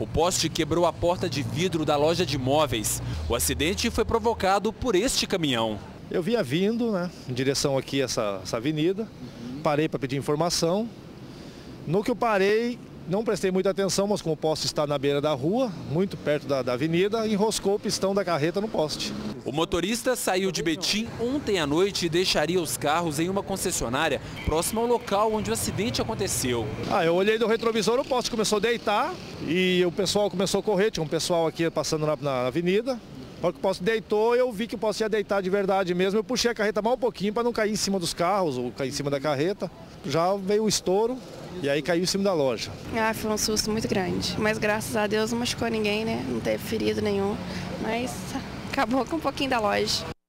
O poste quebrou a porta de vidro da loja de móveis. O acidente foi provocado por este caminhão. Eu vinha vindo, em direção aqui a essa avenida, parei para pedir informação. No que eu parei, não prestei muita atenção, mas como o poste está na beira da rua, muito perto da avenida, enroscou o pistão da carreta no poste. O motorista saiu de Betim ontem à noite e deixaria os carros em uma concessionária próxima ao local onde o acidente aconteceu. Eu olhei do retrovisor, o poste começou a deitar e o pessoal começou a correr, tinha um pessoal aqui passando na avenida. Na hora que o poste deitou, eu vi que o poste ia deitar de verdade mesmo. Eu puxei a carreta mais um pouquinho para não cair em cima dos carros ou cair em cima da carreta. Já veio o estouro e aí caiu em cima da loja. Foi um susto muito grande. Mas graças a Deus não machucou ninguém, né? Não teve ferido nenhum. Mas acabou com um pouquinho da loja.